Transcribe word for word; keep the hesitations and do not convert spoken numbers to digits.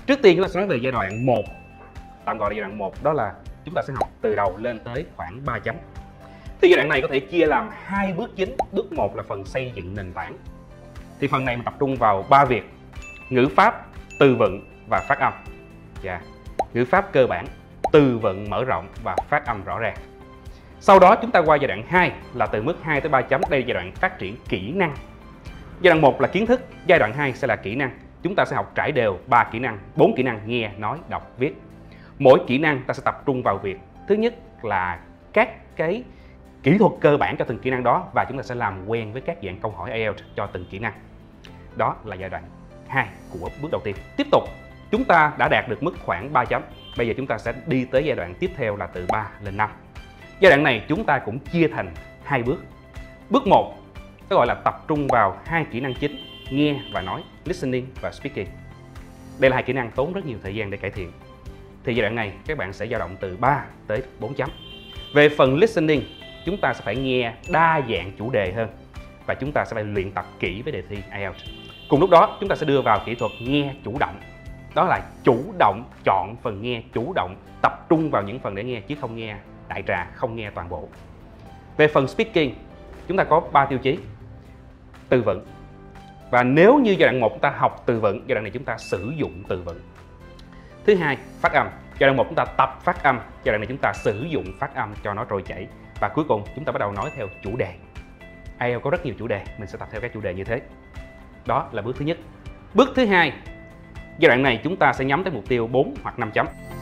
Trước tiên chúng ta sẽ nói về giai đoạn một, tạm gọi là giai đoạn một, đó là chúng ta sẽ học từ đầu lên tới khoảng ba chấm. Thì giai đoạn này có thể chia làm hai bước chính. Bước một là phần xây dựng nền tảng. Thì phần này mình tập trung vào ba việc: ngữ pháp, từ vựng và phát âm. Yeah. Ngữ pháp cơ bản, từ vựng mở rộng và phát âm rõ ràng. Sau đó chúng ta qua giai đoạn hai là từ mức hai tới ba chấm. Đây là giai đoạn phát triển kỹ năng. Giai đoạn một là kiến thức, giai đoạn hai sẽ là kỹ năng. Chúng ta sẽ học trải đều ba kỹ năng, bốn kỹ năng: nghe, nói, đọc, viết. Mỗi kỹ năng ta sẽ tập trung vào việc thứ nhất là các cái kỹ thuật cơ bản cho từng kỹ năng đó, và chúng ta sẽ làm quen với các dạng câu hỏi ai eo cho từng kỹ năng. Đó là giai đoạn hai của bước đầu tiên. Tiếp tục, chúng ta đã đạt được mức khoảng ba chấm. Bây giờ chúng ta sẽ đi tới giai đoạn tiếp theo là từ ba lên năm. Giai đoạn này chúng ta cũng chia thành hai bước. Bước một nó gọi là tập trung vào hai kỹ năng chính: nghe và nói, listening và speaking. Đây là hai kỹ năng tốn rất nhiều thời gian để cải thiện. Thì giai đoạn này các bạn sẽ dao động từ ba tới bốn chấm. Về phần listening, chúng ta sẽ phải nghe đa dạng chủ đề hơn và chúng ta sẽ phải luyện tập kỹ với đề thi ai eo. Cùng lúc đó chúng ta sẽ đưa vào kỹ thuật nghe chủ động. Đó là chủ động chọn phần nghe, chủ động tập trung vào những phần để nghe chứ không nghe đại trà, không nghe toàn bộ. Về phần speaking, chúng ta có ba tiêu chí: từ vựng. Và nếu như giai đoạn một chúng ta học từ vựng, giai đoạn này chúng ta sử dụng từ vựng. Thứ hai, phát âm. Giai đoạn một chúng ta tập phát âm, giai đoạn này chúng ta sử dụng phát âm cho nó trôi chảy. Và cuối cùng chúng ta bắt đầu nói theo chủ đề. ai eo có rất nhiều chủ đề, mình sẽ tập theo các chủ đề như thế. Đó là bước thứ nhất. Bước thứ hai, giai đoạn này chúng ta sẽ nhắm tới mục tiêu bốn hoặc năm chấm.